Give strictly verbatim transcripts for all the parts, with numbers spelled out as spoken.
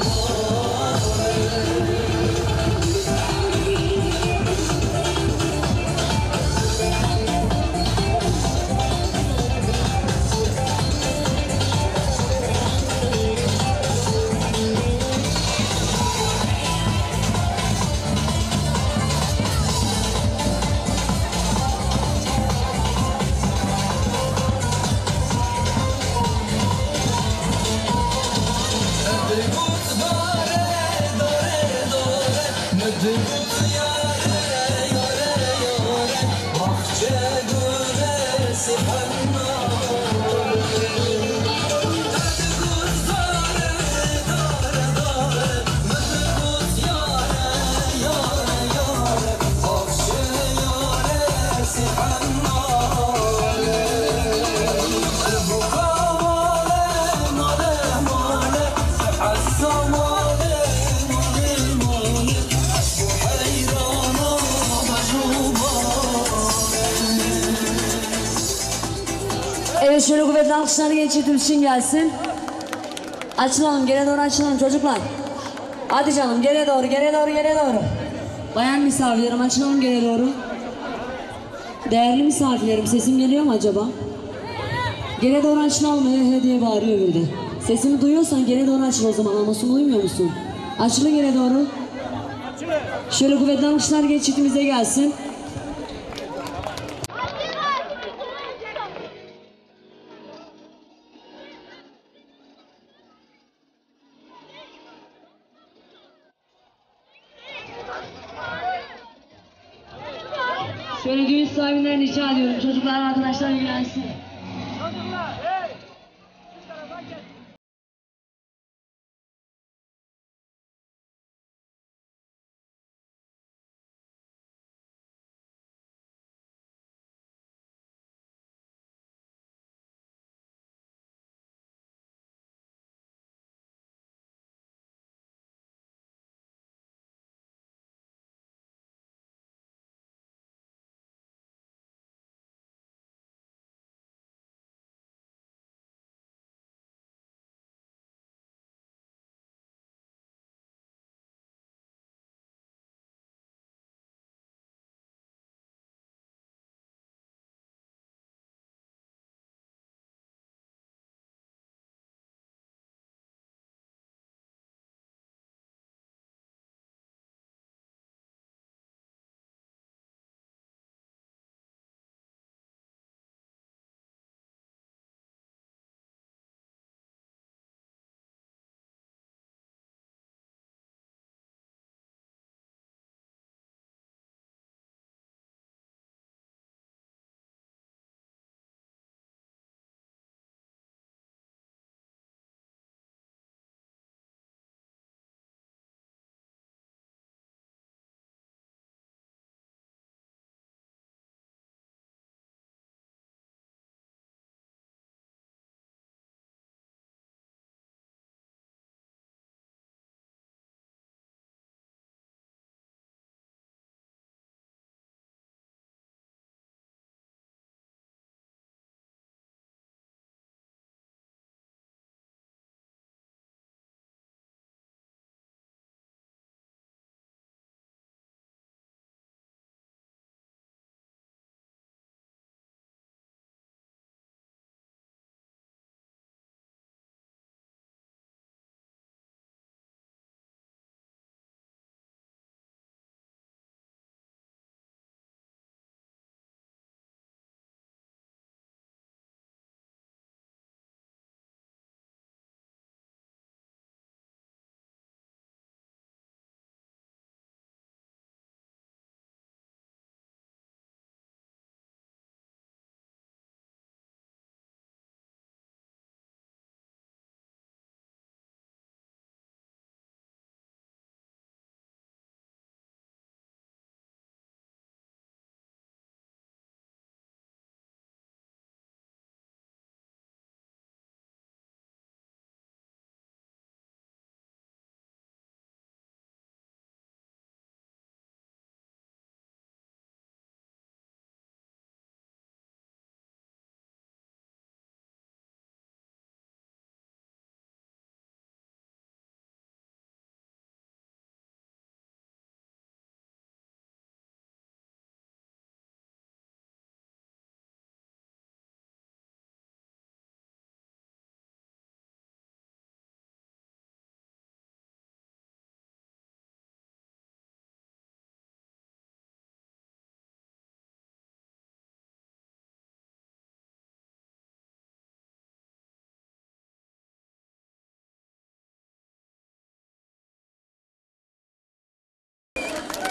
Evet, şöyle kuvvetli alkışlar geçirdiğimiz için gelsin. Açılalım, geriye doğru açılalım çocuklar. Hadi canım, geriye doğru, geriye doğru, geriye doğru. Bayan misafirlerim, açılalım geriye doğru. Değerli misafirlerim, sesim geliyor mu acaba? Geriye doğru açılalım, he he diye bağırıyor bir de. Sesimi duyuyorsan geriye doğru açıl o zaman, anasını duymuyor musun? Açılı geriye doğru. Şöyle kuvvetli alkışlar geçirdiğimize gelsin. Şöyle düğün sahibinden rica ediyorum, çocuklar arkadaşlar ilgilensin.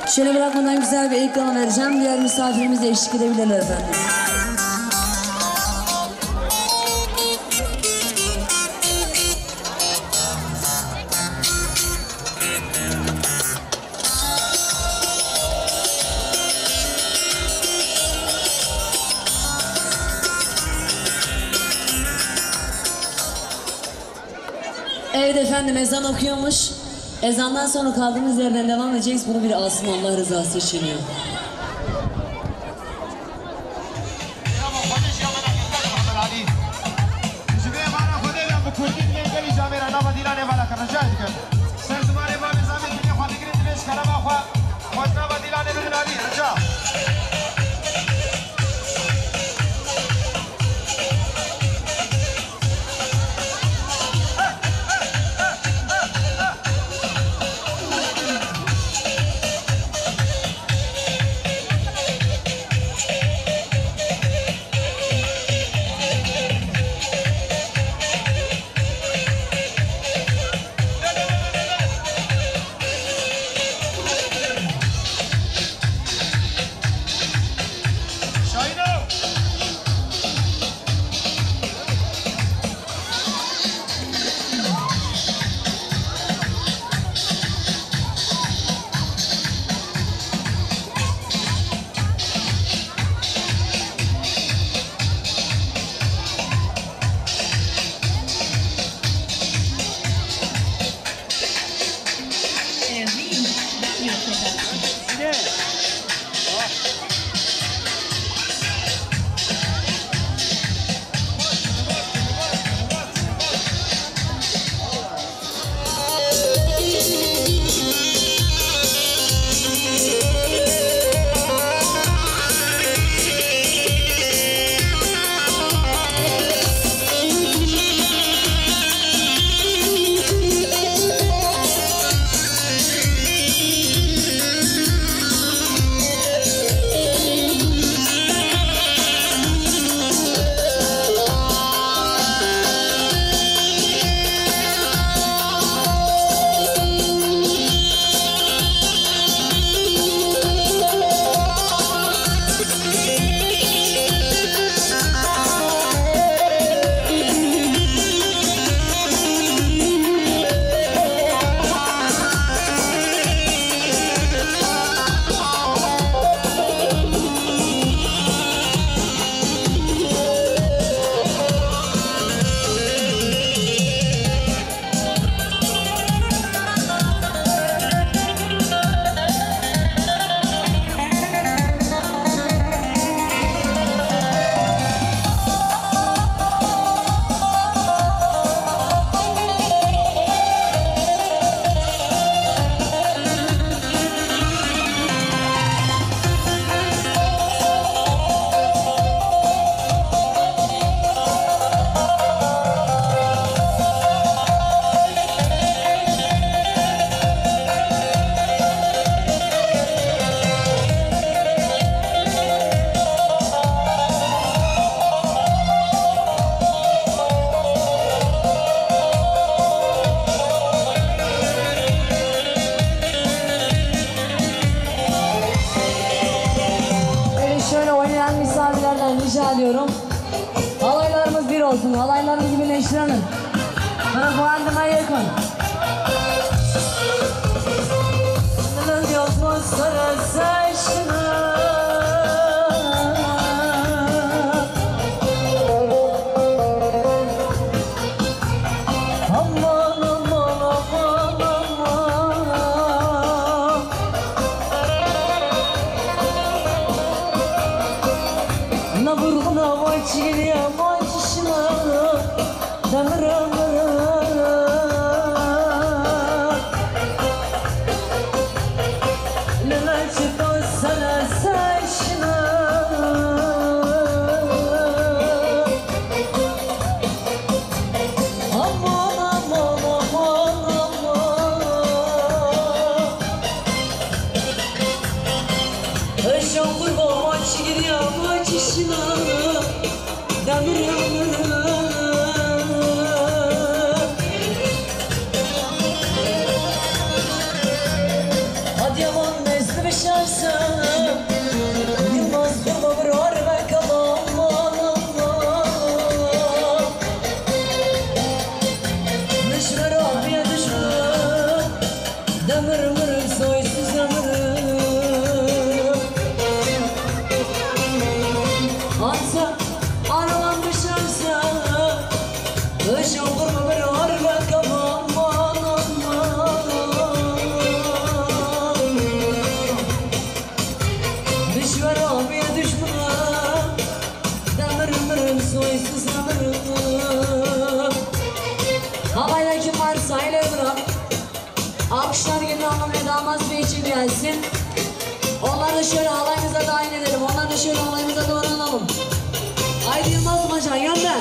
Şöyle bırakmadan güzel bir ekran vereceğim. Diğer misafirimiz de eşlik edebilirler efendim. Evet efendim, ezan okuyormuş. Ezandan sonra kaldığımız yerden devam edeceğiz. Bunu bir alsın Allah rızası için ya. Rica ediyorum. Halaylarımız bir olsun. Halaylarımızı birleştirelim. Bana bu andıma yakın. Neden yokmuş sarı saçına? Aman aman aman aman. Na burguna vacili vacişna damra Alkışlar gelin hanım ve damat bey için gelsin. Onları da şöyle halayımıza dahil edelim. Onları da şöyle halayımıza doğru alalım. Haydi Yılmaz Macan yan ben.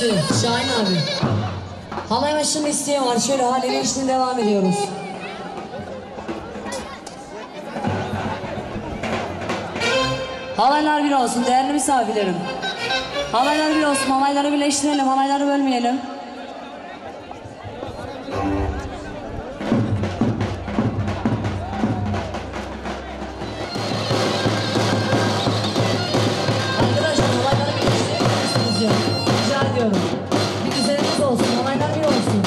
Babası Şahin abi. Halay başında isteyen var. Şöyle halini işte devam ediyoruz. Halaylar bir olsun değerli misafirlerim. Halaylar bir olsun, halayları birleştirelim, halayları bölmeyelim. Arkadaşlar halayları birleştirebilirsiniz diyorum. Rica ediyorum. Bir güzeliniz olsun, halaylar bir olsun.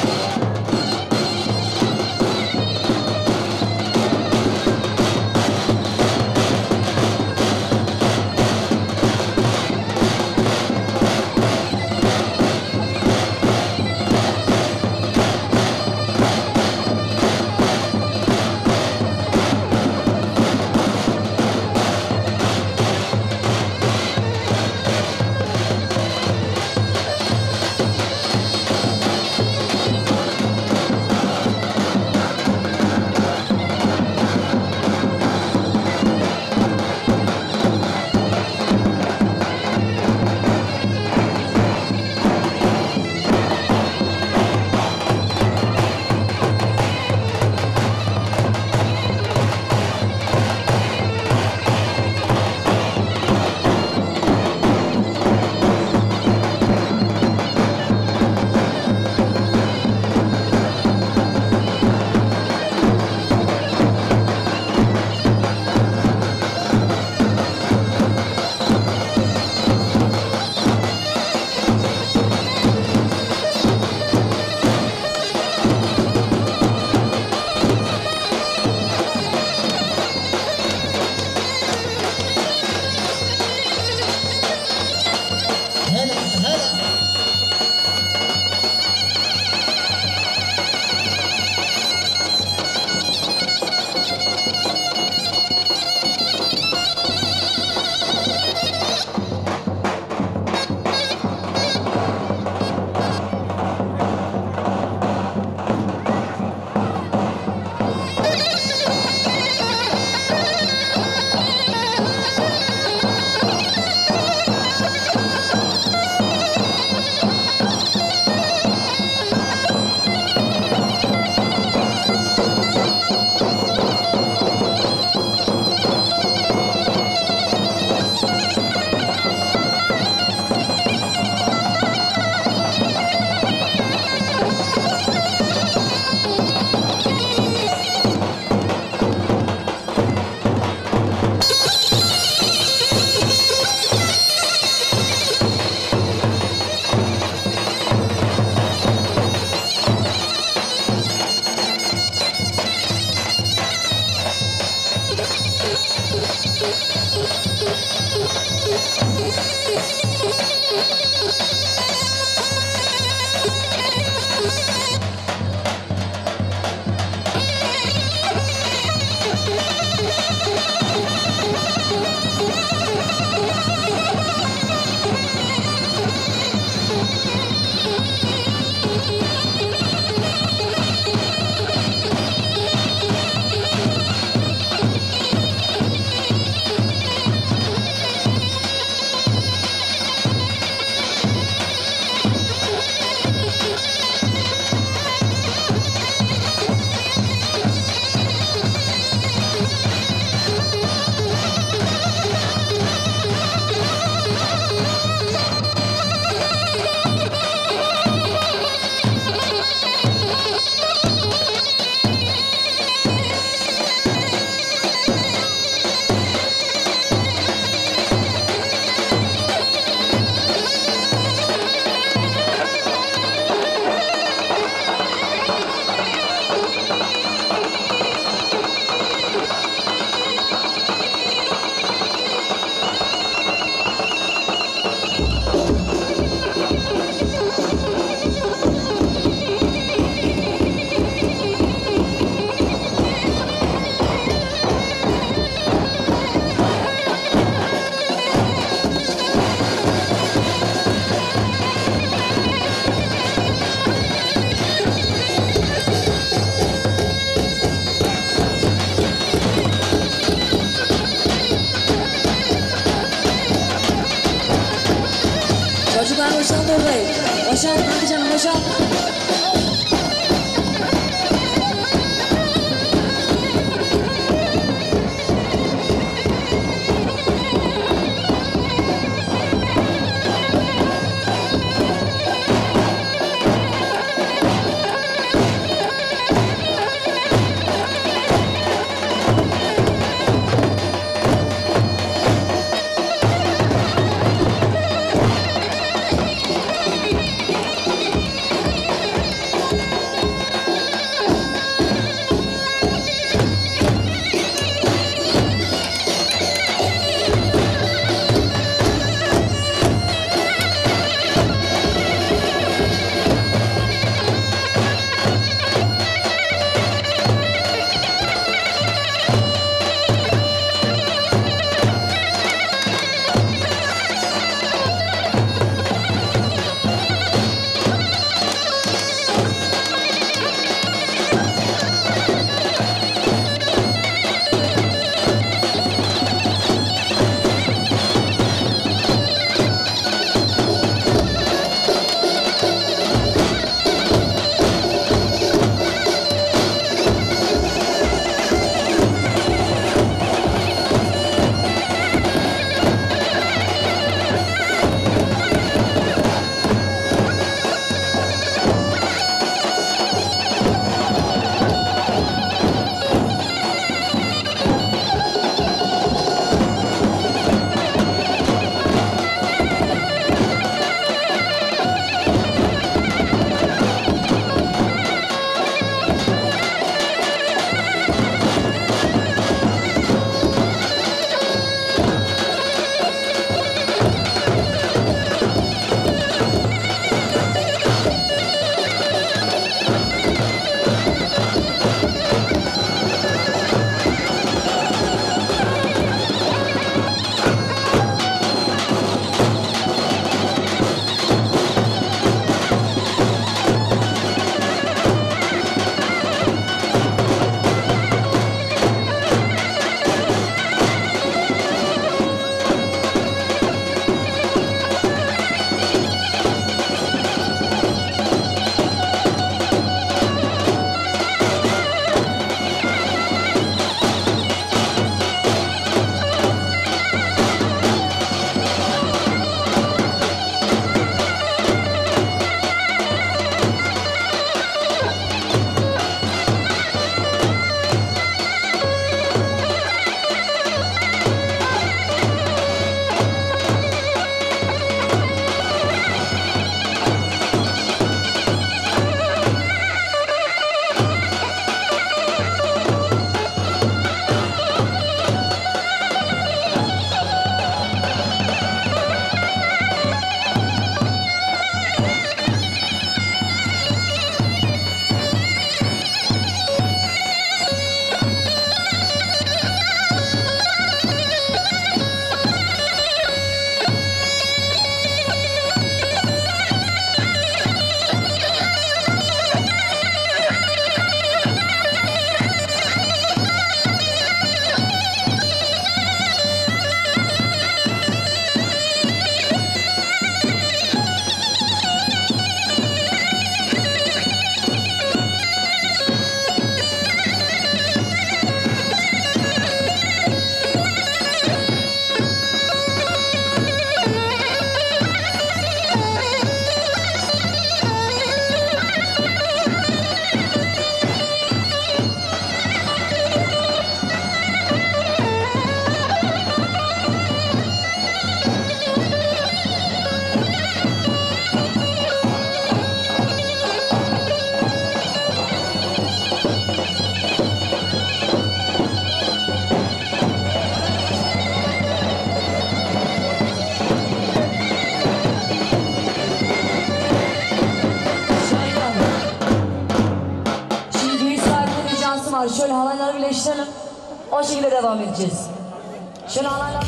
boşalt. Hadi canım boşalt. var. Şöyle halayları birleştirelim. O şekilde devam edeceğiz. Şöyle halayları...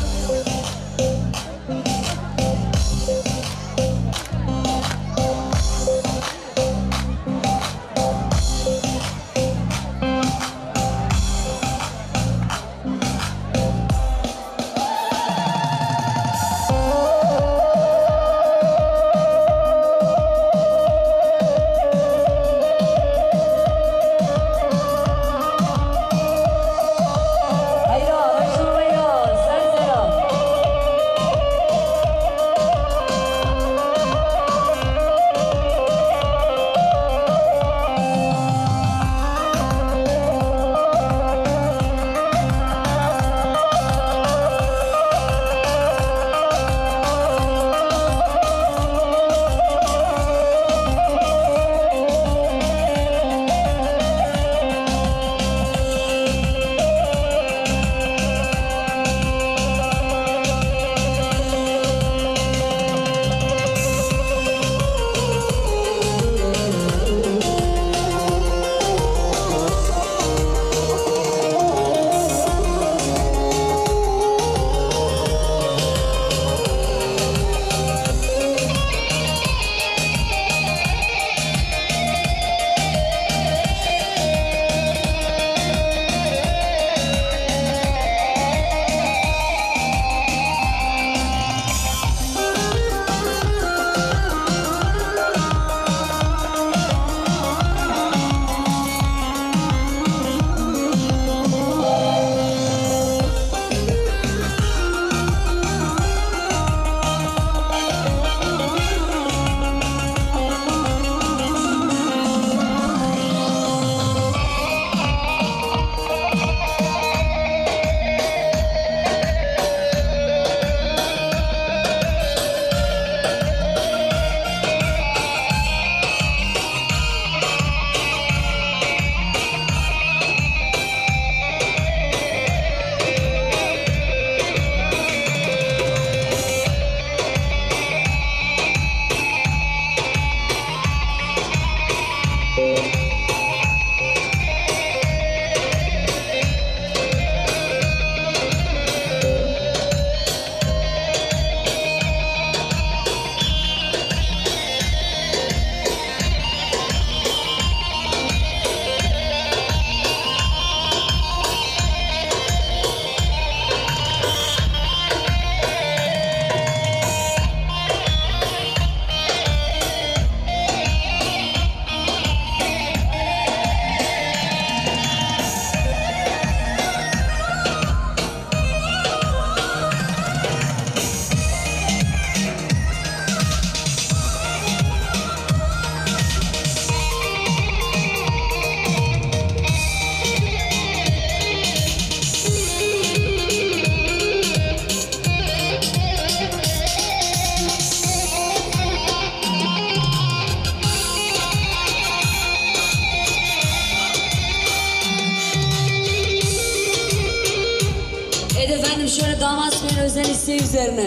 özel isteği üzerine.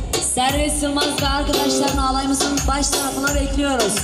Servet Yılmaz ve arkadaşlarını alayımızın baş tarafına bekliyoruz.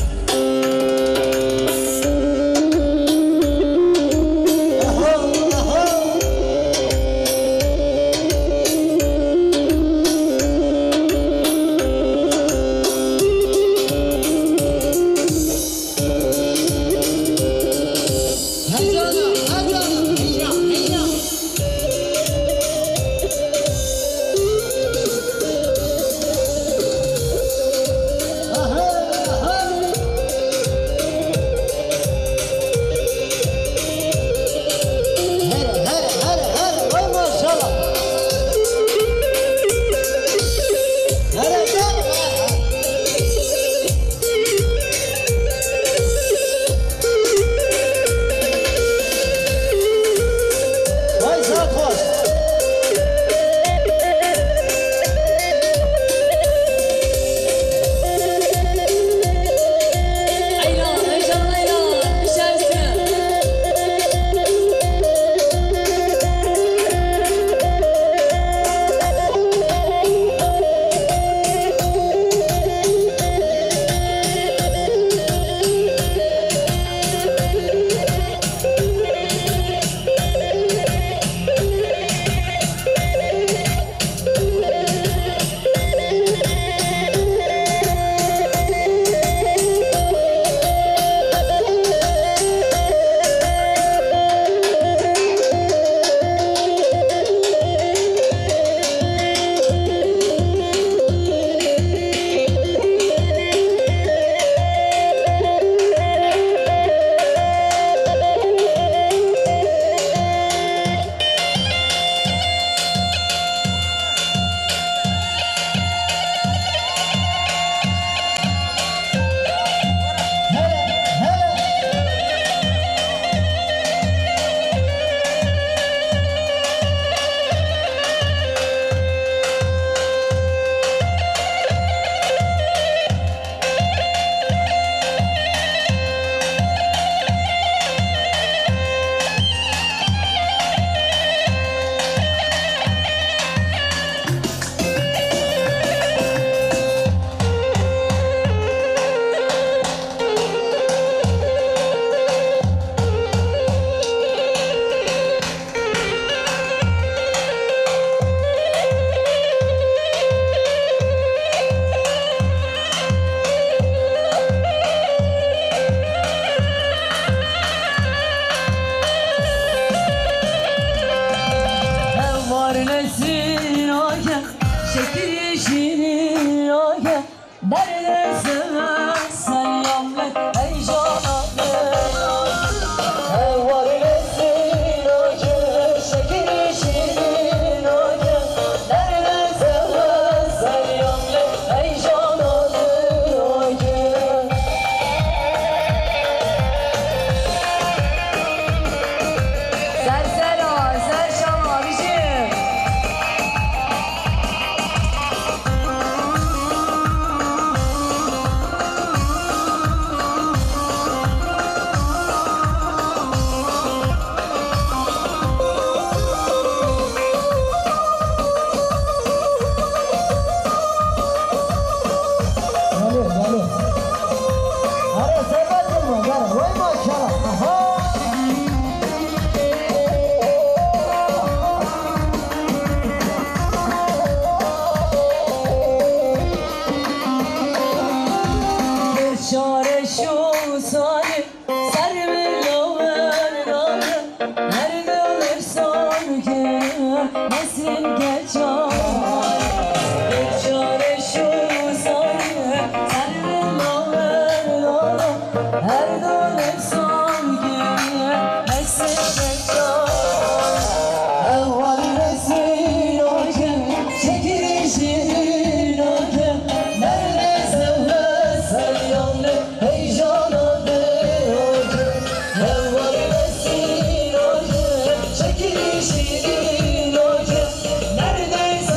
Çekilişin ocu, neredeyse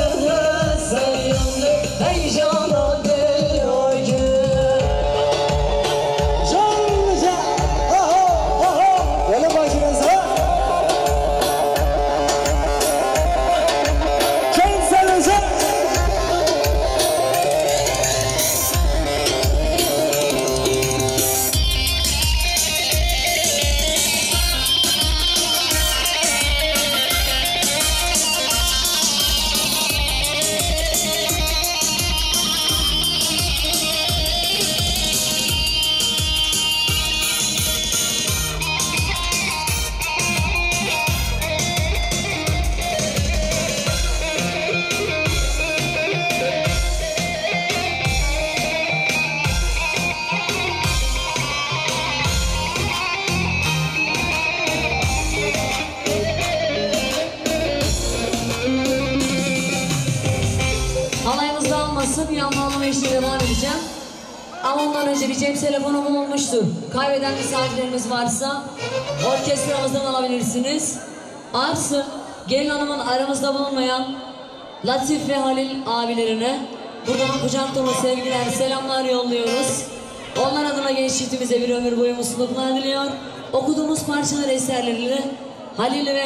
son yanmalama işine devam edeceğim. Ama ondan önce bir cep telefonu bulunmuştur. Kaybeden misafirlerimiz varsa orkestramızdan alabilirsiniz. Artı gelin hanımın aramızda bulunmayan Latif ve Halil abilerine buradan kucak dolu sevgiler, selamlar yolluyoruz. Onlar adına genç çiftimize bir ömür boyu mutluluklar diliyor. Okuduğumuz parçalar eserleriyle Halil ve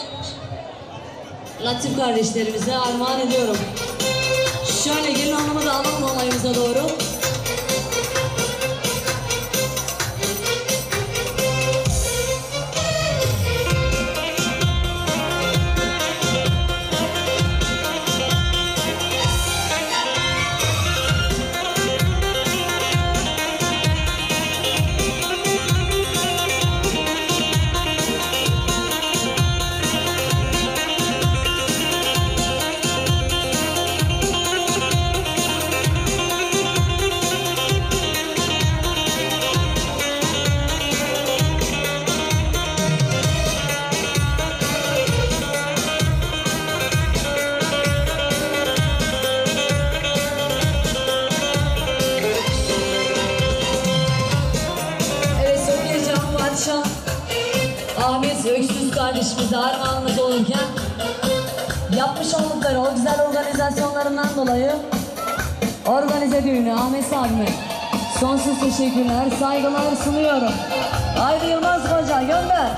Latif kardeşlerimize armağan ediyorum. Şöyle gelin hanımı da alalım olayımıza doğru. Ahmet Öksüz kardeşimize armağanımız olurken yapmış oldukları o güzel organizasyonlarından dolayı organize düğünü Ahmet abime sonsuz teşekkürler, saygılar sunuyorum. Haydi Yılmaz Hoca gönder.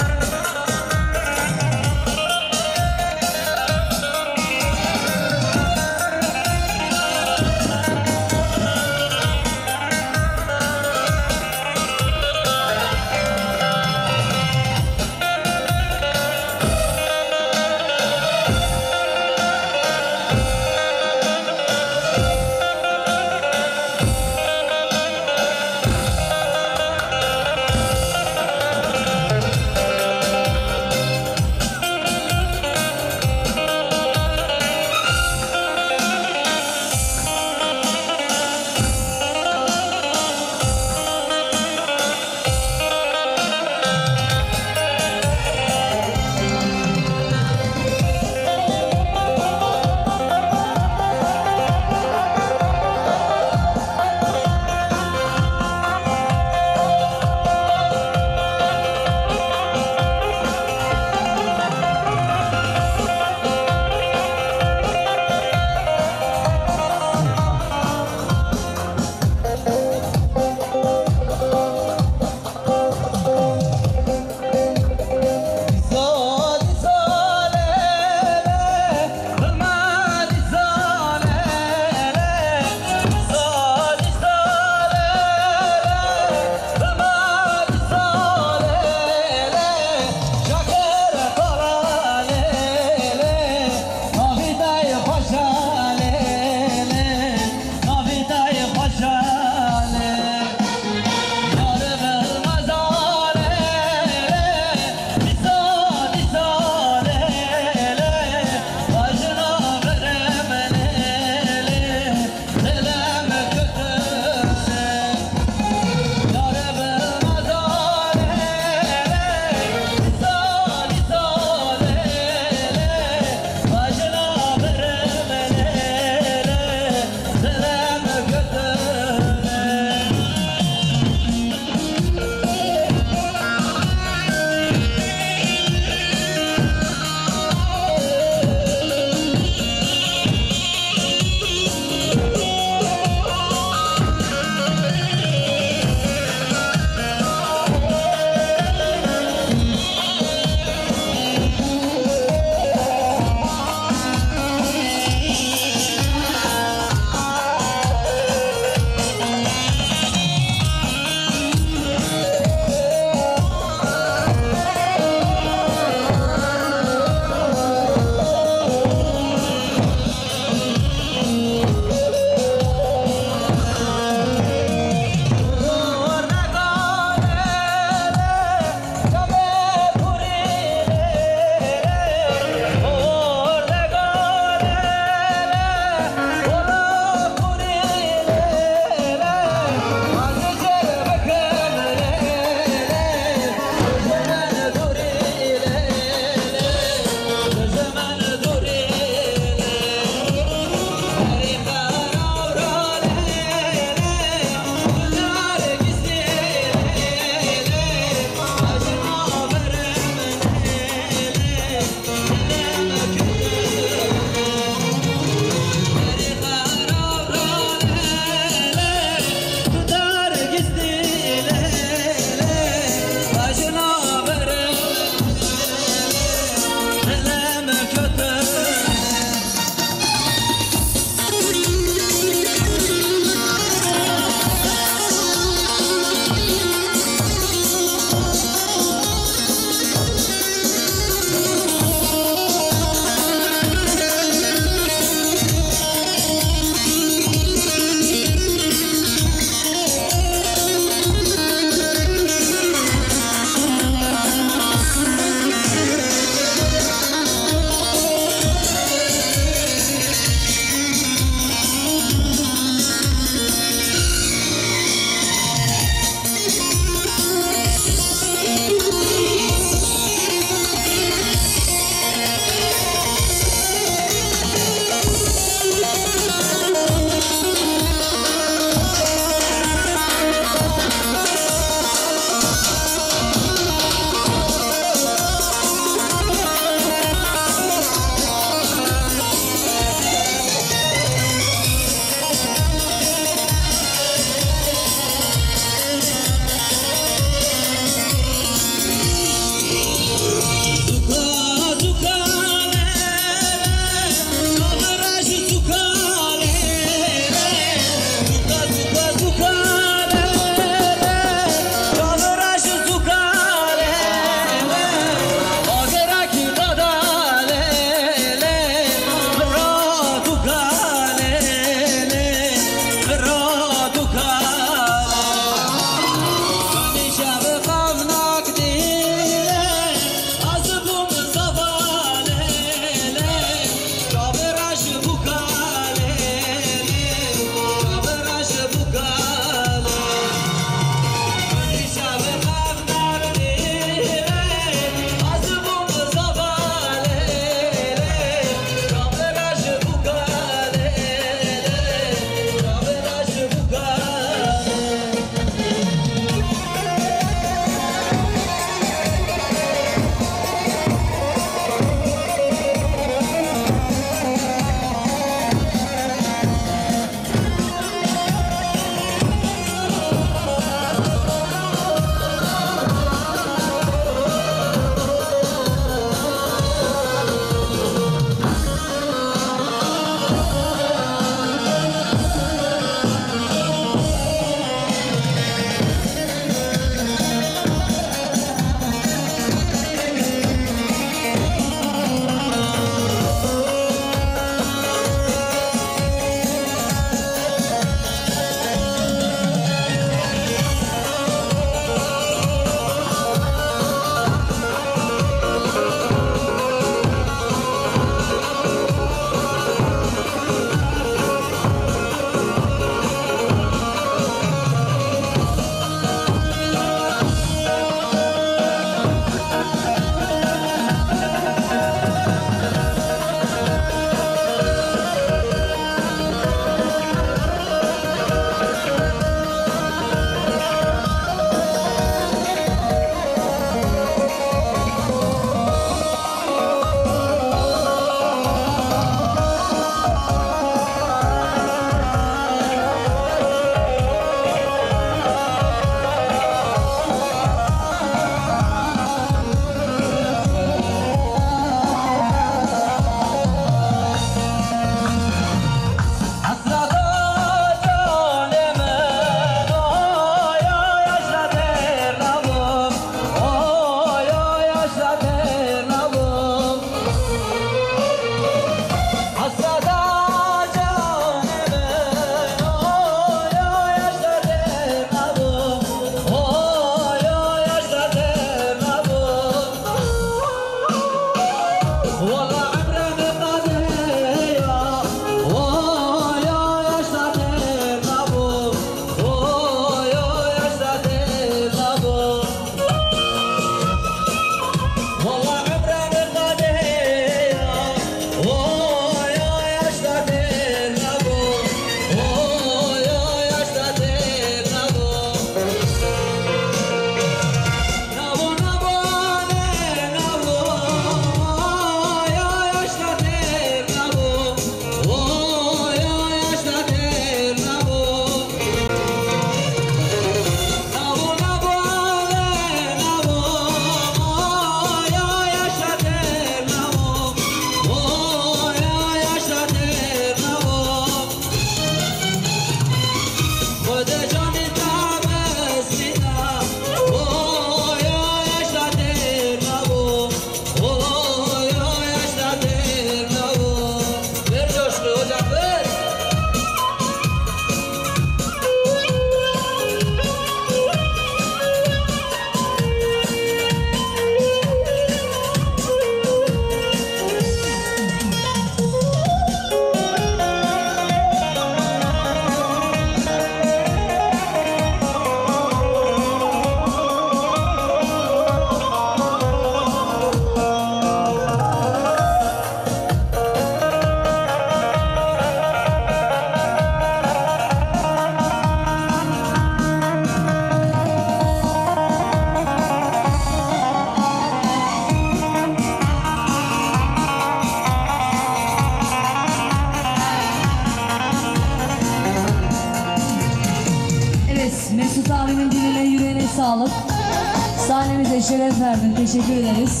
Canına, diline, yüreğine sağlık. Sahnemize şeref verdin. Teşekkür ederiz.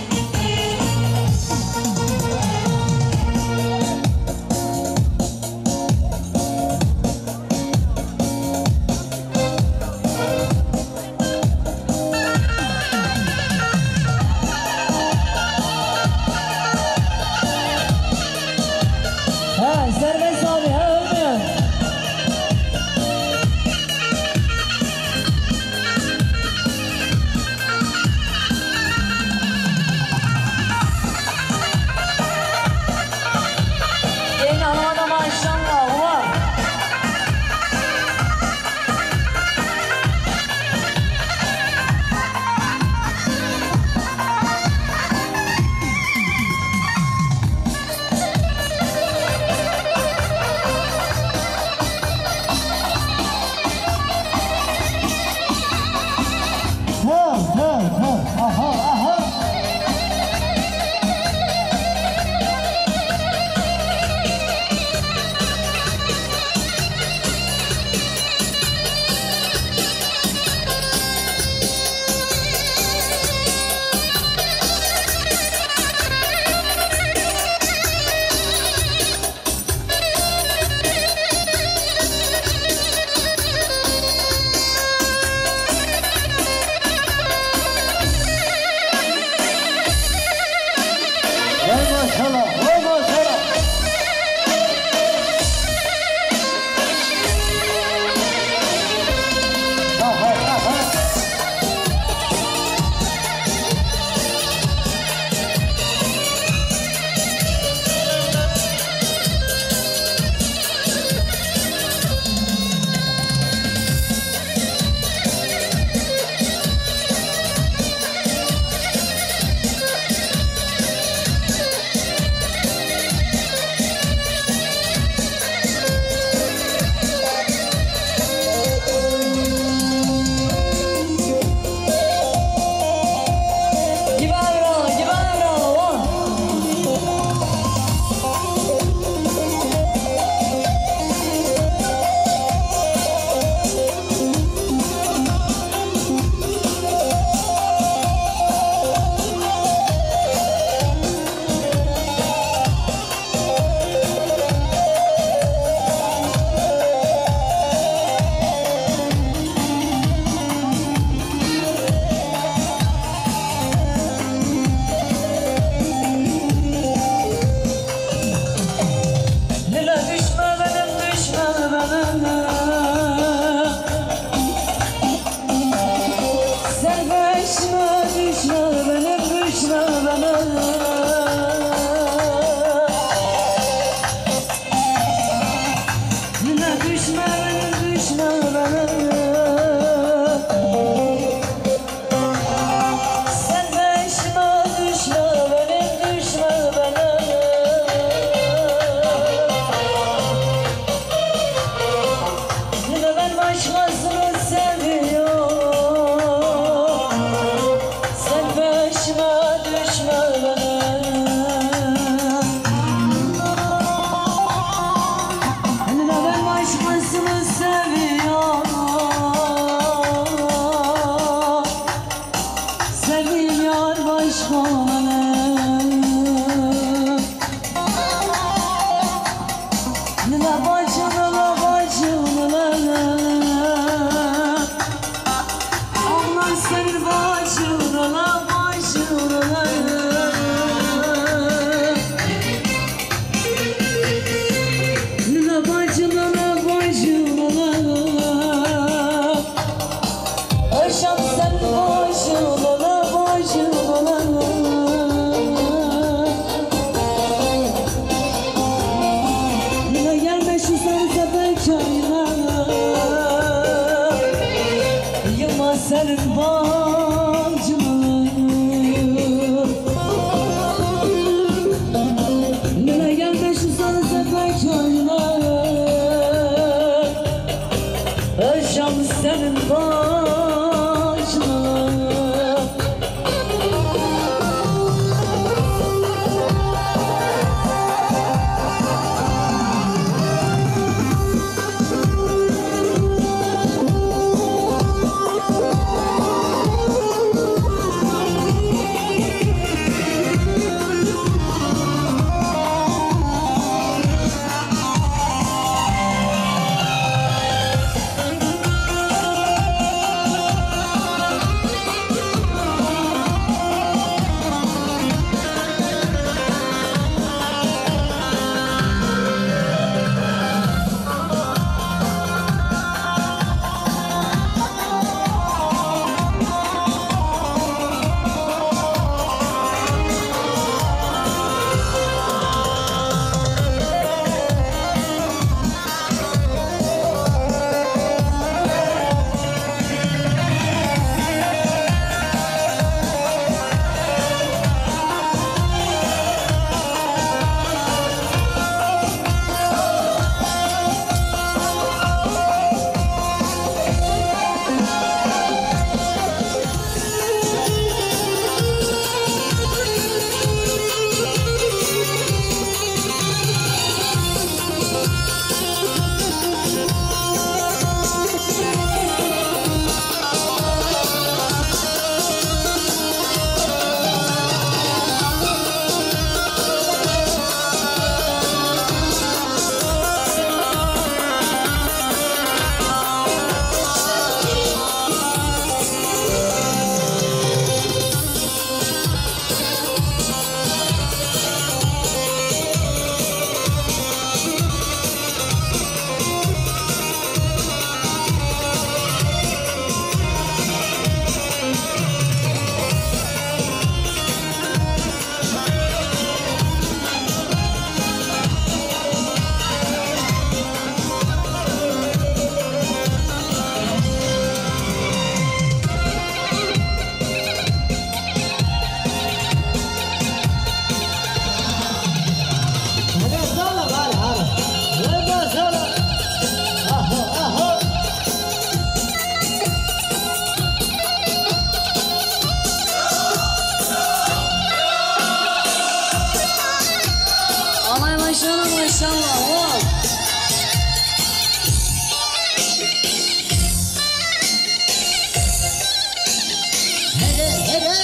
Ha, serbest abi, ha ölmüyor. Yeni anlamadım maşallah, ulan. Ha ha ha aha aha. Vay maşallah, vay maşallah. Aha aha. Gibavro, Gibavro, ulan. Lila düşme benim, düşme benim. Serveşme, düşme benim, düşme benim. Lila düşme benim, düşme benim. Serveşme, düşme benim, düşme benim. Yine ben başkasını seviyorum. Sen peşime düşme benim. Yine ben başkasını seviyorum. Sevdiğim yar başka benim. Lila bacım, lila bacım, lila. Allah senin bacım, lila bacım, lila. Lila bacım, lila bacım, lila. Aşam sen bacım, lila bacım, lila. Lila gelme şu sarı sepet çayına. Yılmaz senin bacım. Lila gelme şu sarı sepet çayına. Aşam senin bacım. Maşallah maşallah. Oh. Hele hele.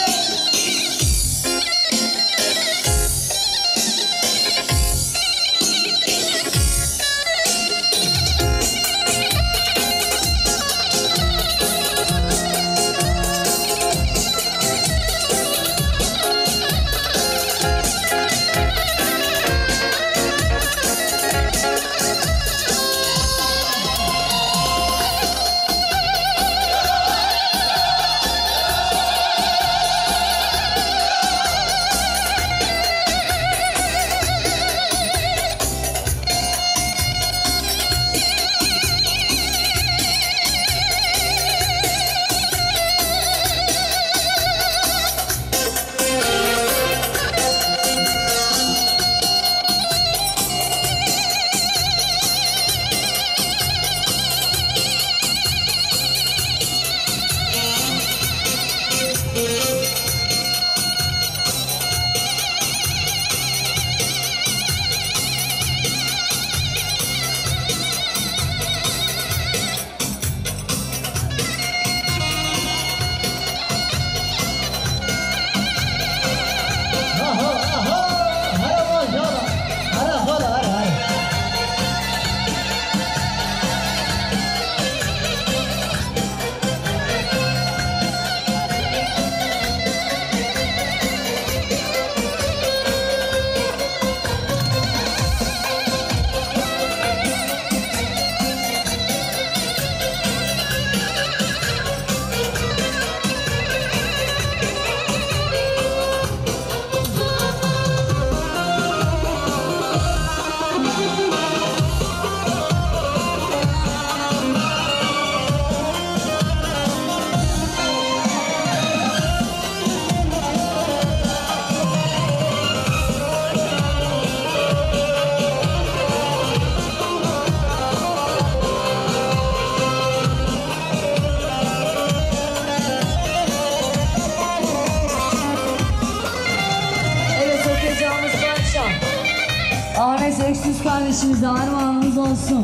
Ahmet Eksiz kardeşimize armağanımız olsun.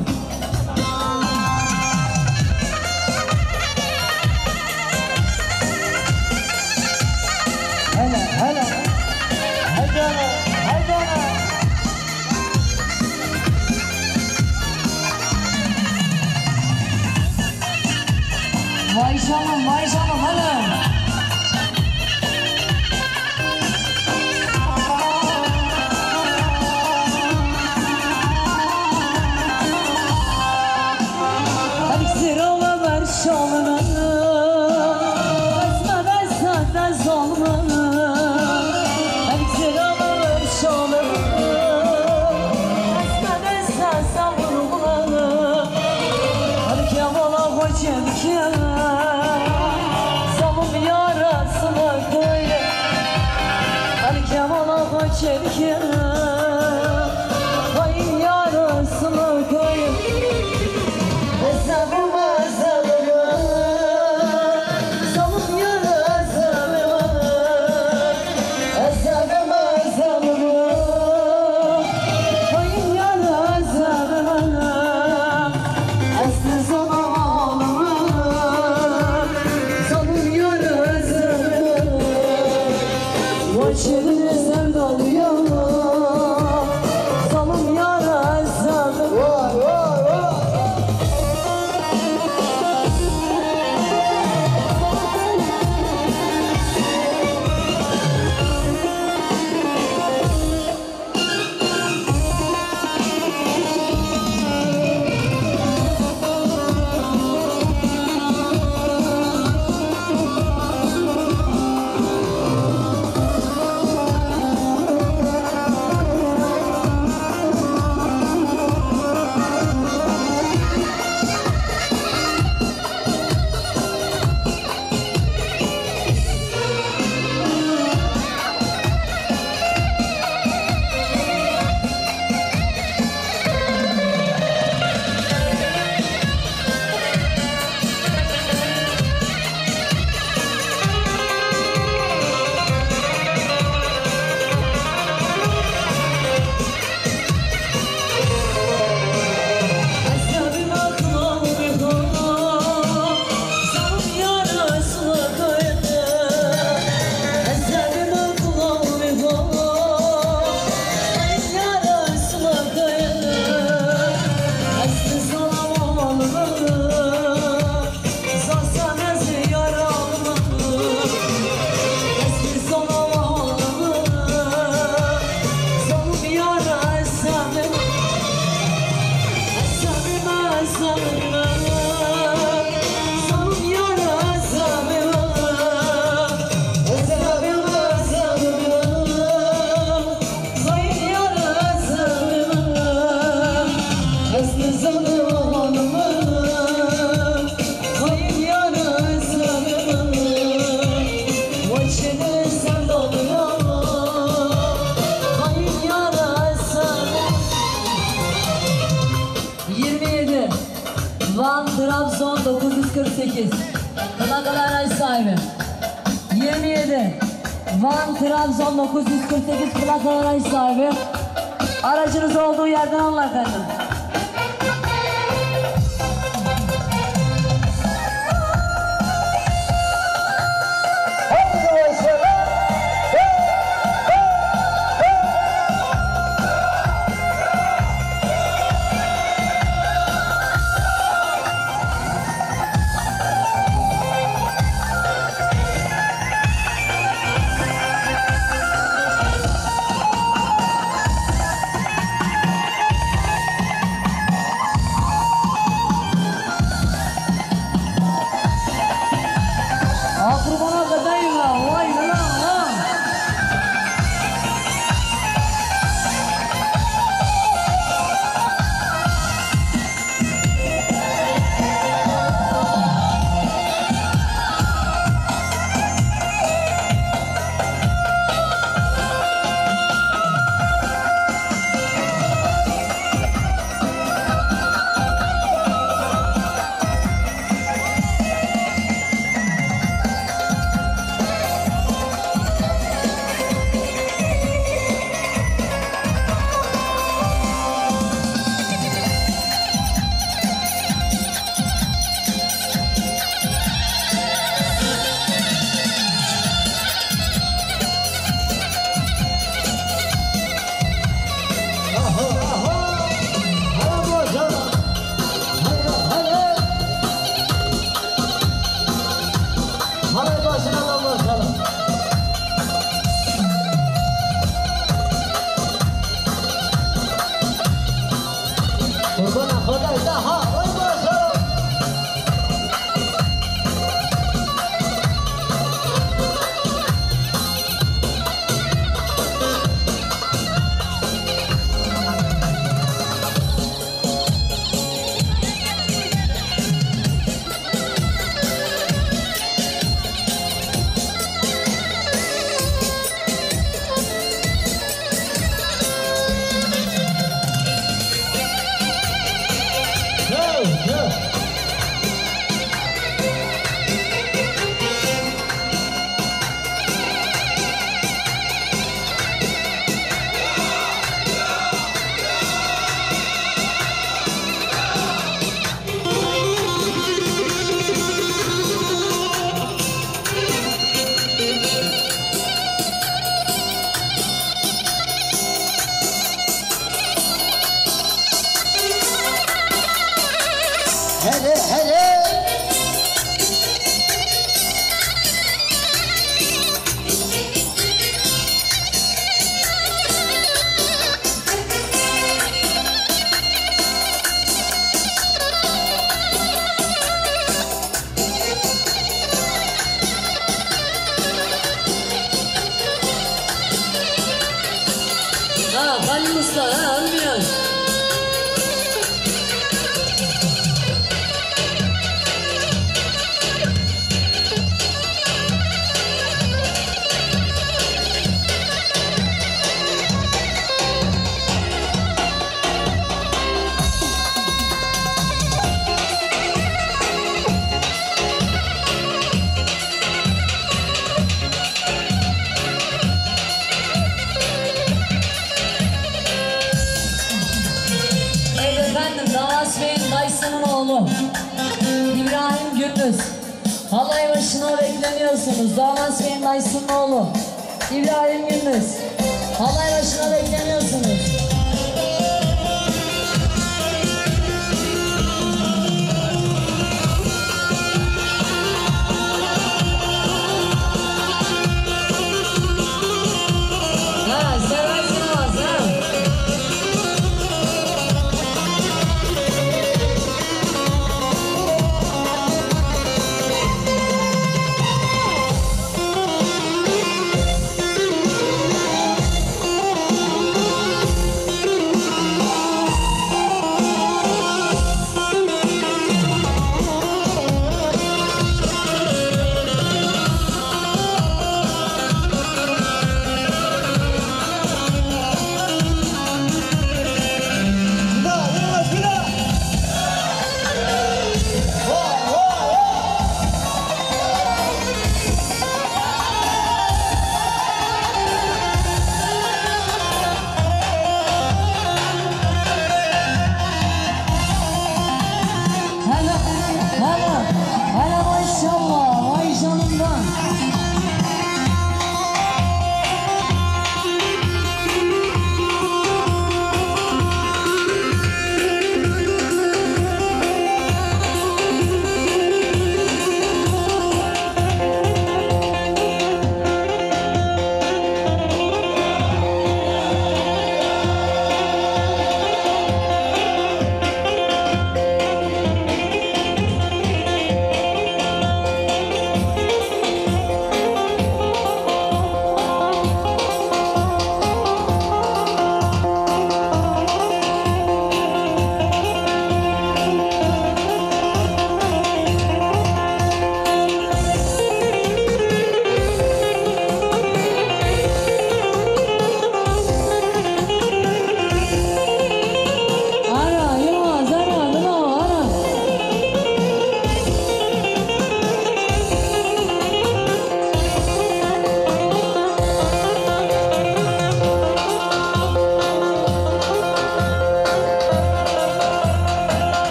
Hele hele. Hadi ana. Hadi ana. Vay canım, vay canım, hadi. Çekim, ay yarasını koyun. Hesabıma salımı, salım yarasını. Hesabıma salımı, ay yarasını. Aslı zamanımı, salım yarasını. Geçelim sevdalıyım. Salım yarasını. Vay vay vay. sahibi. yirmi yedi Van Trabzon dokuz yüz kırk sekiz plakalı araç sahibi. Aracınız olduğu yerden alın efendim. Hele hele. Ha, Halil Usta, ha, ölmüyor. Damas Bey'in dayısının oğlu İbrahim Gündüz. Halay başına bekleniyorsunuz. Damas Bey'in dayısının oğlu İbrahim Gündüz. Halay başına bekleniyorsunuz. Ha, seversin az ha.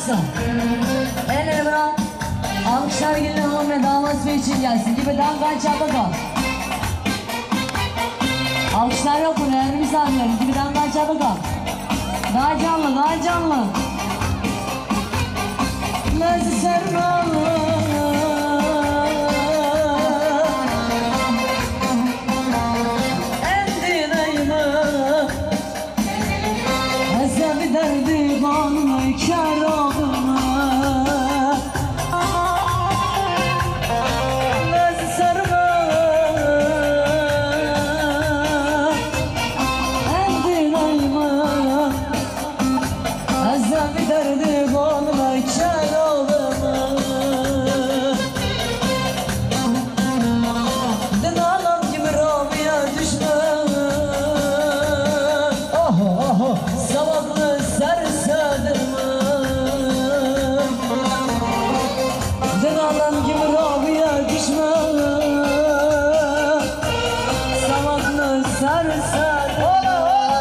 varsa el ele bırak. Alkışlar gelin hanım ve damat bey için gelsin. Gibi dangan çabuk. Alkışlar yok mu? Değerli misafirlerim. Gibi dangan çabuk. Daha canlı, daha canlı. Nasıl sarmalı? Derdi bana kar olma. Nasıl sarma endin ayma. Azam derdi bana kar olma. Dün ağlam gibi Rabia düşme. Oho oho sabahlı sersadırma. Dün ağlam gibi Rabia düşme. Sabahlı sersadırma.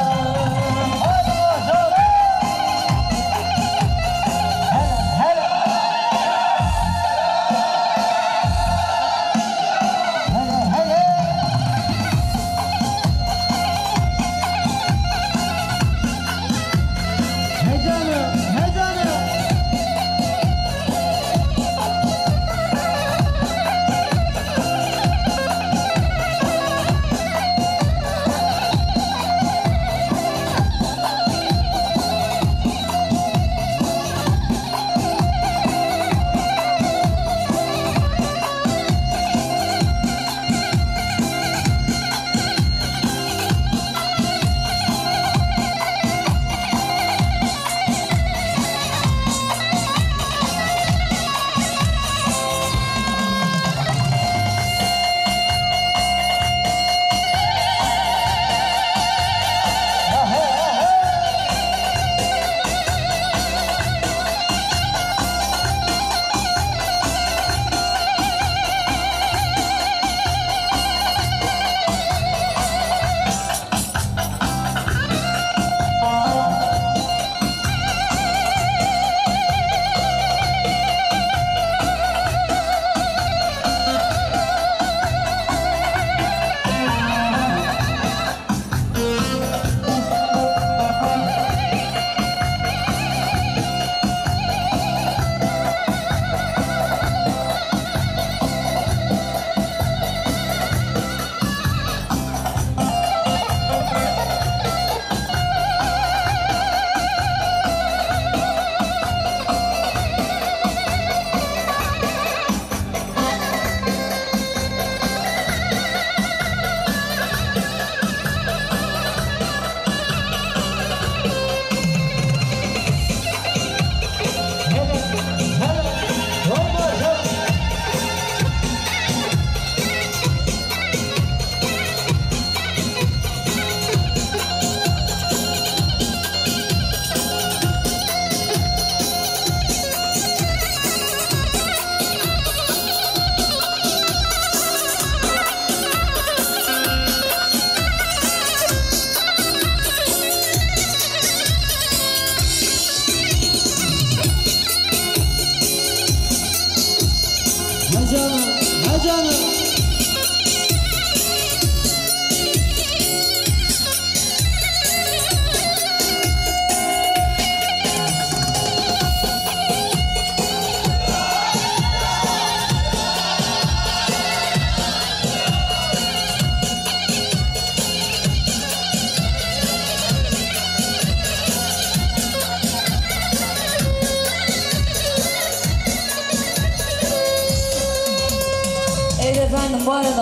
Efendim bu arada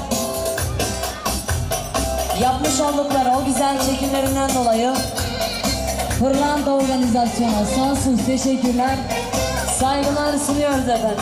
yapmış oldukları o güzel çekimlerinden dolayı Pırlanta Organizasyonu sonsuz teşekkürler, saygılar sunuyoruz efendim.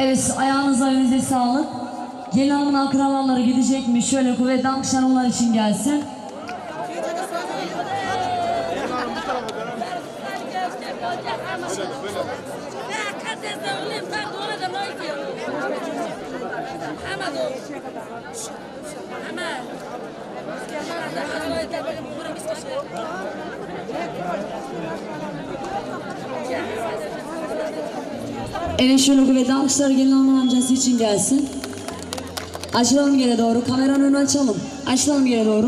Evet, ayağınıza önünüze sağlık. Gelin hanımın akrabaları gidecekmiş. Şöyle kuvvetli alkışlar onlar için gelsin. Evet, şöyle kuvvetli alkışlar gelin hanımın amcası için gelsin. Açılalım geri doğru. Kameranın önünü açalım. Açılalım geri doğru.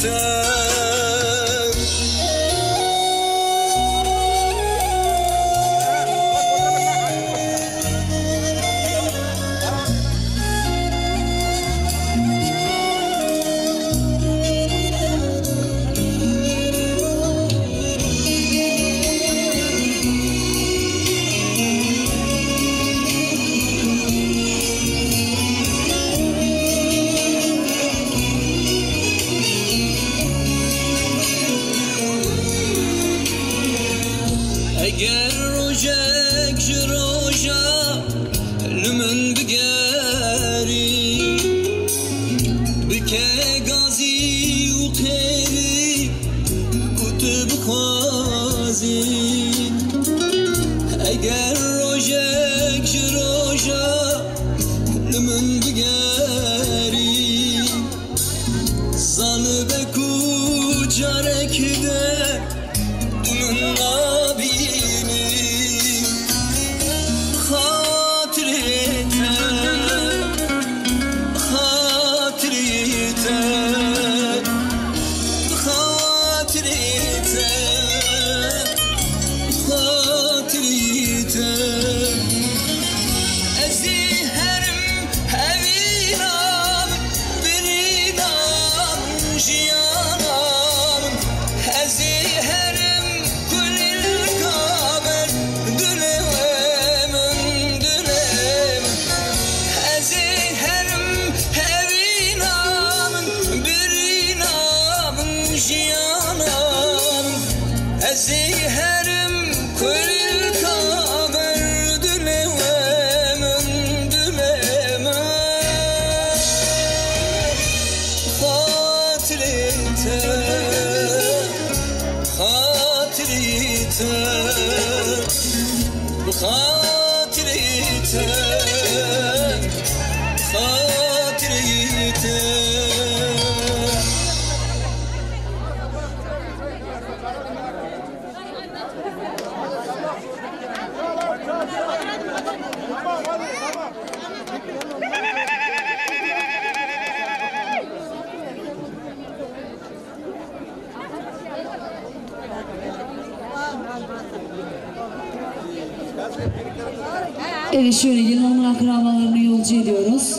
Evet, şöyle gelin hanımın akrabalarını yolcu ediyoruz.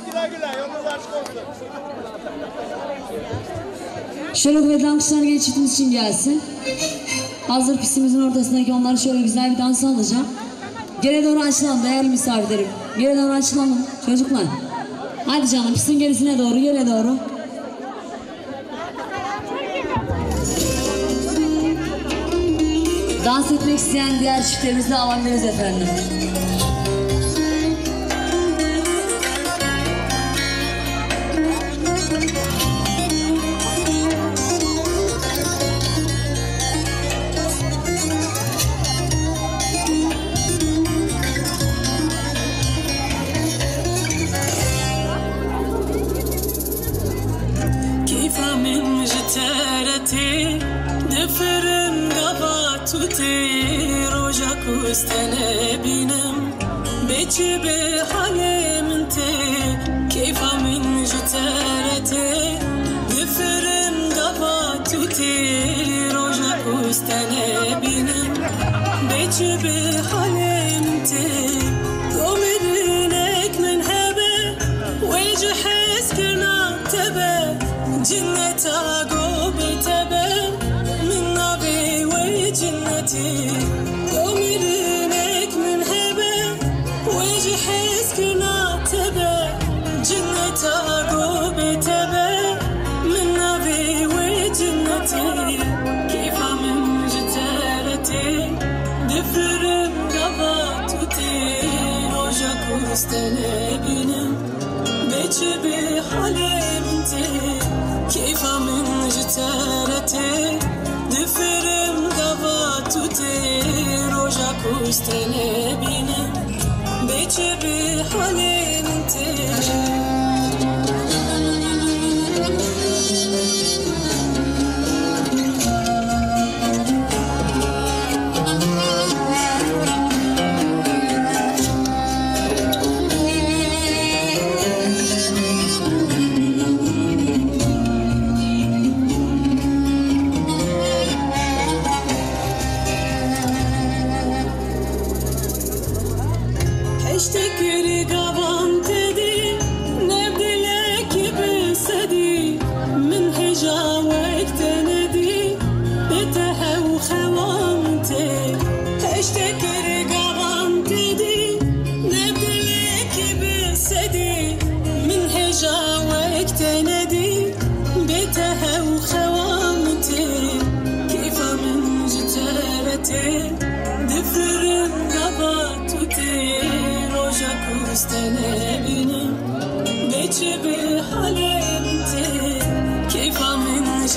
Şöyle kuvvetli alkışlar geçtiğimiz için gelsin. Hazır pistimizin ortasındaki onları şöyle güzel bir dansa alacağım. Geri doğru açılalım değerli misafirlerim. Geri doğru açılalım çocuklar. Hadi canım, pistin gerisine doğru, geri doğru. Dans etmek isteyen diğer çiftlerimizi de alabiliriz efendim. استنى بينم بيجي بحالي منتي كيف من جتارتي دفرم قباتوتي روجك استنى بينم بيجي بحالي منتي قومرينك من هبه ويجي حس كنا تبه جنة عقوب تبه من نبي وجنتي استنى بينم بيجي بحلمتي كيف من جتارتي دفرم قباتوتي روجك استنى بينم بيجي بحلمتي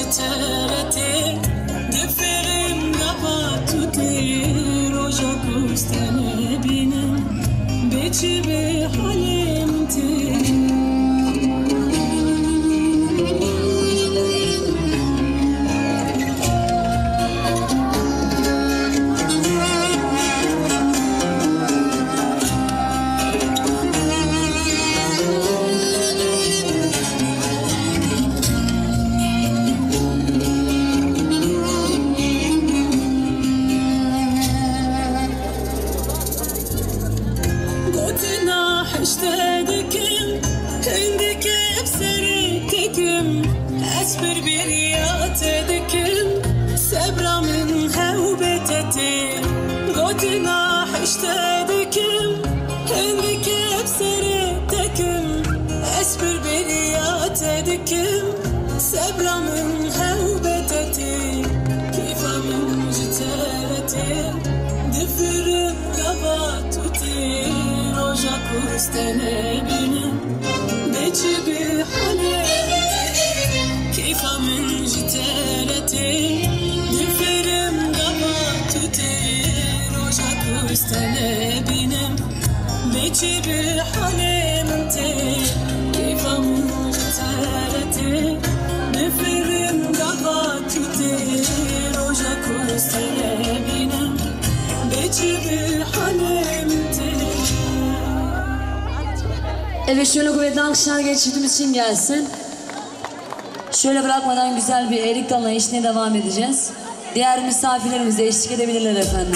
جترتي دفرم قبطتي روجا كوستاني بينم بيتي بحلمتي أصبر بريات دكم سبرا من هوبتتي قوتنا حشتدكم هندك بسرتكم أصبر بريات دكم سبرا من هوبتتي كيف من جترتي دفر قبطتي روجا كوستني بينم بيتي بحلمتي كيف من جتالتي دفرم قبطتي روجا كوستني بينم بيتي بحلمتي كيف من جتالتي دفرم قبطتي روجا كوستني بينم بيتي بحلمتي. Evet, şöyle kuvvetli alkışlar geçirdiğimiz için gelsin. Şöyle bırakmadan güzel bir erik dalına eşliğine devam edeceğiz. Diğer misafirlerimiz de eşlik edebilirler efendim.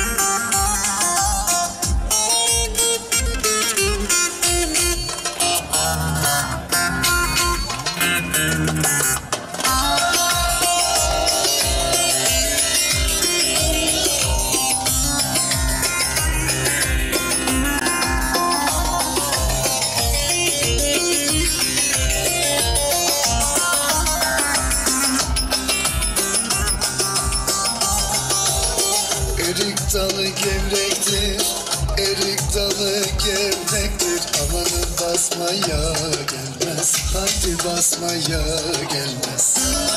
Erik dalı gevrektir, erik dalı gevrektir. Amanın basmaya gelmez, haydi basmaya gelmez.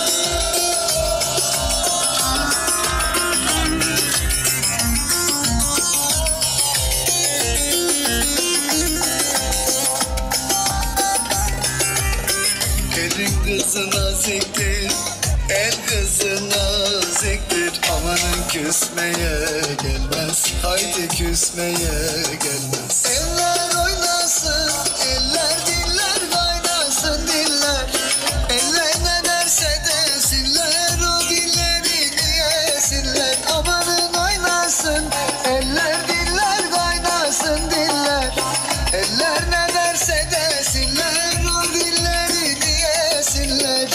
Elin kızı naziktir, el kızı naziktir. Amanın küsmeye gelmez, haydi küsmeye gelmez. Eller oynasın, eller diller kaynasın diller. Eller ne derse desinler, o dilleri diyesinler. Amanın oynasın, eller diller kaynasın diller. Eller ne derse desinler, o dilleri diyesinler.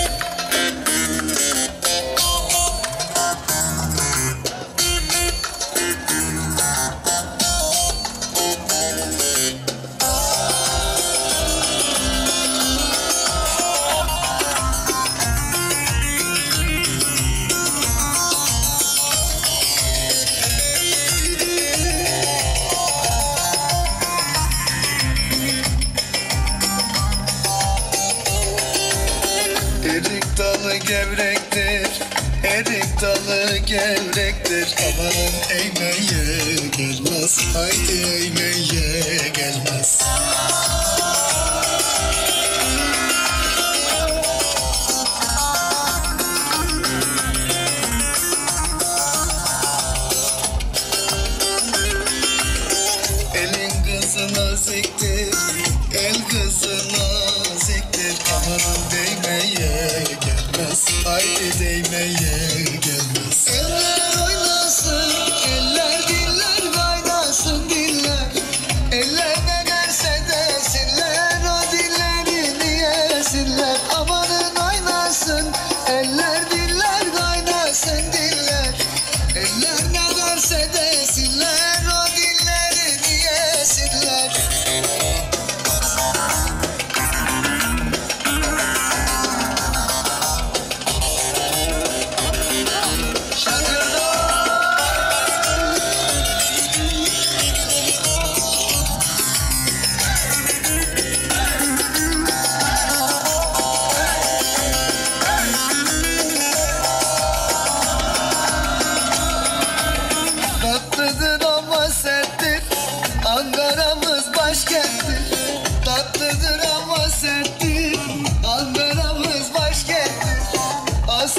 Erik dalı gevrektir, erik dalı gevrektir. Amanın eğmeye gelmez, haydi eğmeye gelmez. Elin kızı naziktir, el kızı naziktir. Amanın değmeye gelmez, haydi değmeye gelmez. Eller oynasın, eller diller kaynasın diller. Eller ne derse desinler, o dilleri diyesinler. Amanın oynasın, eller diller kaynasın diller. Eller ne derse desinler, o dilleri diyesinler.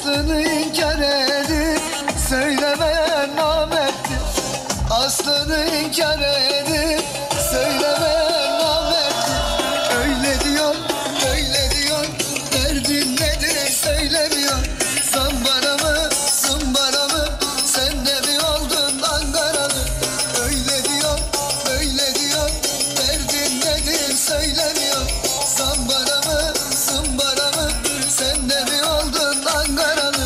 Aslını inkar edip söylemeyen namerttir. Aslını inkar edip söylemeyen namerttir. Öyle diyor, öyle diyor, derdin nedir söylemiyor. Zambara mı, zımbara mı, sen de mi oldun Ankaralı? Öyle diyor, öyle diyor, derdin nedir söylemiyor. Zambara mı, zımbara mı, sen de mi oldun Ankaralı?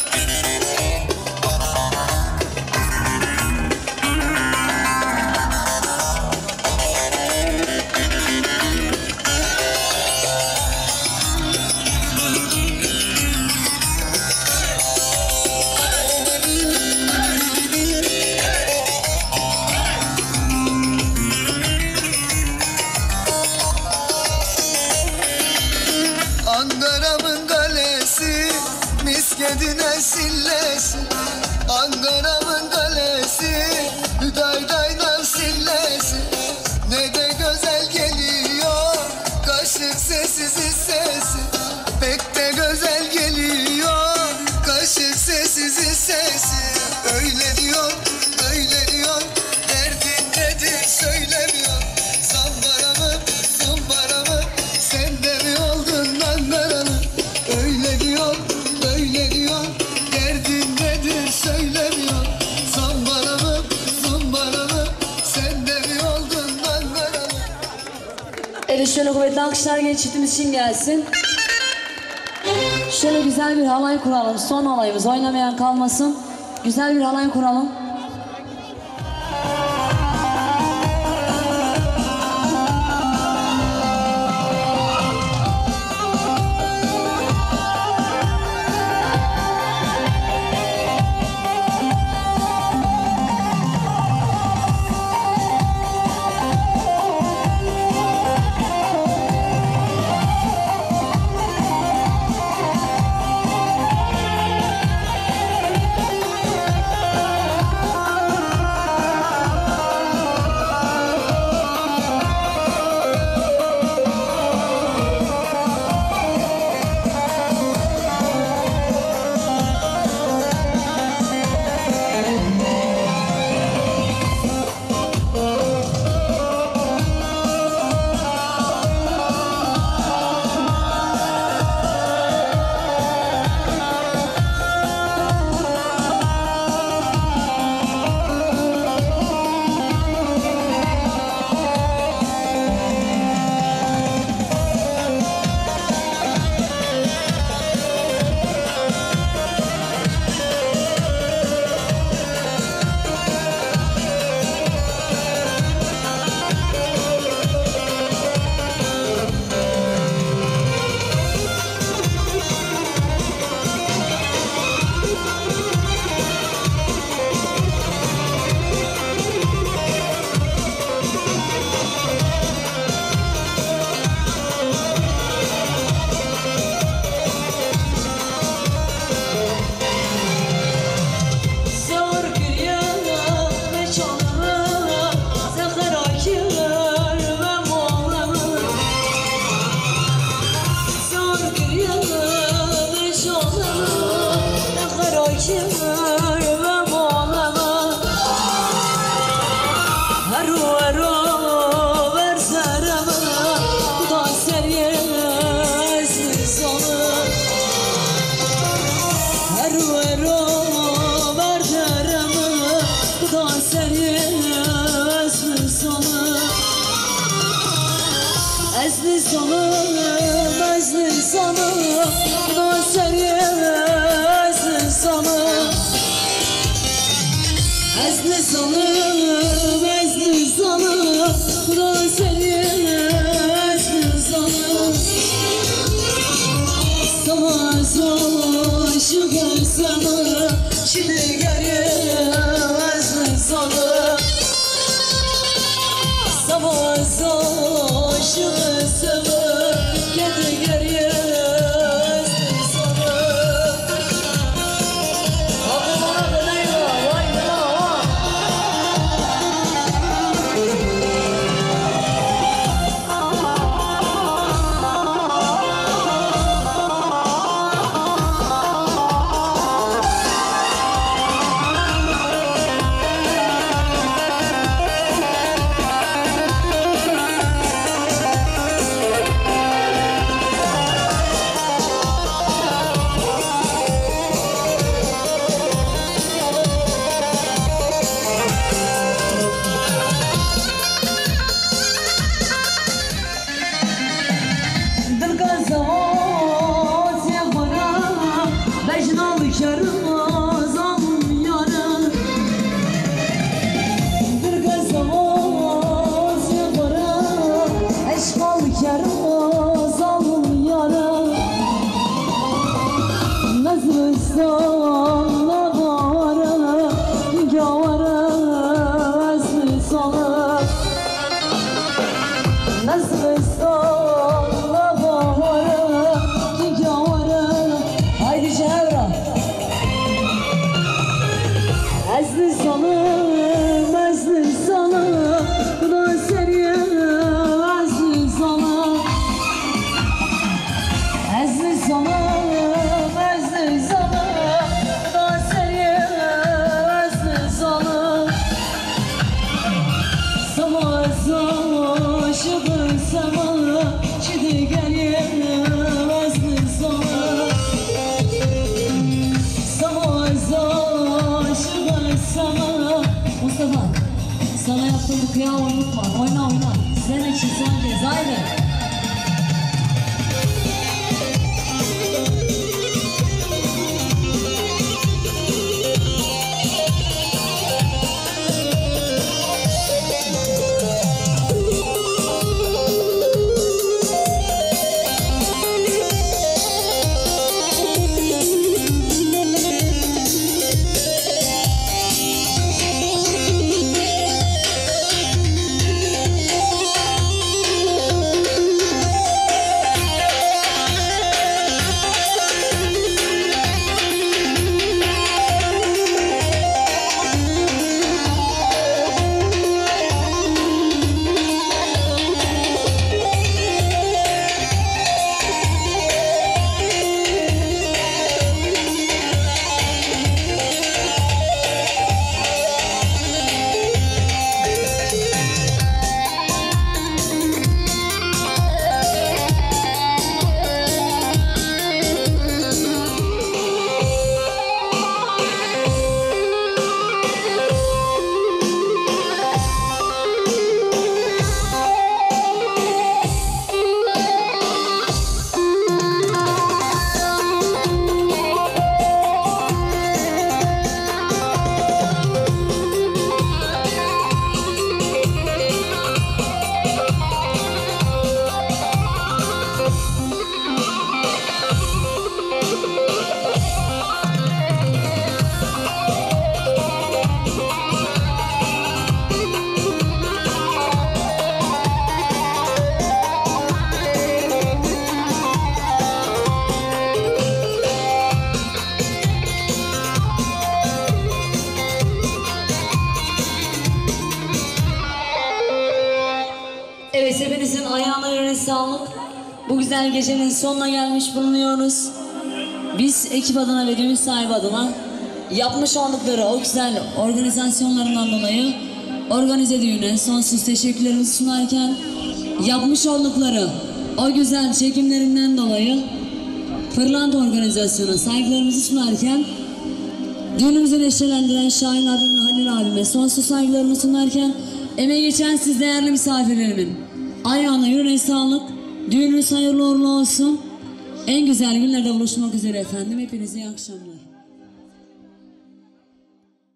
Ankara'mın kalesi miskedine sillesi. Ankara'mın kalesi hüdaydayla sillesi. Ne de güzel geliyor kaşık sessiz sesi. Pek de güzel geliyor kaşık sessiz sesi. Öyle diyor, öyle diyor, derdin nedir söylemiyor. Zambara mı, zımbara mı, sen de mi oldun Ankaralı? Öyle diyor, öyle diyor, derdin nedir söylemiyor. Zambara mı, zımbara mı, sen de mi oldun Ankaralı? Evet, şöyle kuvvetli alkışlar genç çiftimiz için gelsin. Şöyle güzel bir halay kuralım. Son halayımız, oynamayan kalmasın. Güzel bir halay kuralım. Ezli sonum, ezli sonum, naseriye ezli sonum. Ezli sonum, ezli sonum, naseriye ezli sonum. Savaş aşık olsana, şimdi geriye ezli sonum. Savaş aşık olsana, kendi geriye ezli sonum. Abi bana döneyim, vay bana. kermaz alın yarı. Bir kazamaz yaparım, eşkal kermaz alın yarı. Nazlısan navarı, gavarı esli salı. Nazlısan navarı, gavarı. Haydi Cevra. Esli salı, esli salı, da seriye esli salı. Esli salı, esli salı, da seriye esli salı. Sama sama şıdı sama, şıdı geliye esli salı. Sama sama şıdı sama. Mustafa, sana yaptığım bu kıyağı unutma. Oyna oyna. Senin için son kez. Haydi. Evet, hepinizin ayağına yüreğine sağlık. Bu güzel gecenin sonuna gelmiş bulunuyoruz. Biz ekip adına ve düğün sahibi adına yapmış oldukları o güzel organizasyonlarından dolayı organize düğüne sonsuz teşekkürlerimizi sunarken, yapmış oldukları o güzel çekimlerinden dolayı Pırlanta organizasyona saygılarımızı sunarken, düğünümüzü neşelendiren Şahin abim ve Halil abime sonsuz saygılarımı sunarken, emeği geçen siz değerli misafirlerimin ayağına yüreğine sağlık. Düğününüz hayırlı uğurlu olsun. En güzel günlerde buluşmak üzere efendim. Hepinize iyi akşamlar.